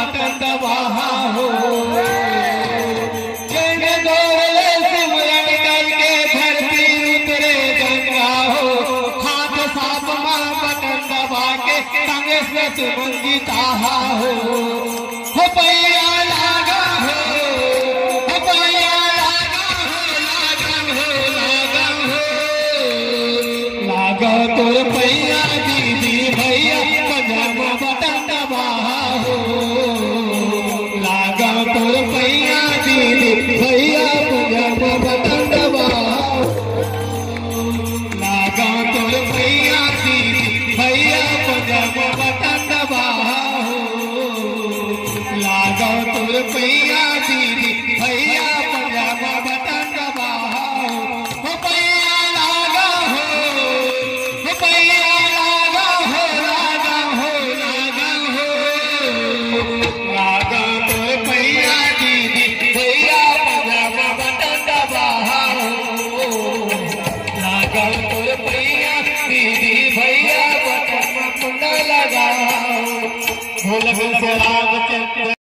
Button दबाहा हो। चैन दौड़े सिमरन करके धरती उतरे गंगा हो। हाथ साफ मां बटन दबा के संग से तुम जीताहा हो। पैया लागा हो, पैया लागा हो, लागा तोर पैया दीदी भैया पंजाब बटन दबाहा हो। लागा तोर पैया दीदी भैया पंजाब बटन दबाहा हो। लागा तोर पैया दीदी भैया पंजाब बटन दबाहा हो। लागा तोर पैया दीदी भैया पंजाब बटन दबाहा हो। पैया लागा हो, पैया लागा हो, लागा हो, लागा हो। लागा तोर पैया दीदी भैया पंजाब बटन दबाहा हो। लागा तोर पैया दीदी भैया बटन लगा हो। ढोलक से राग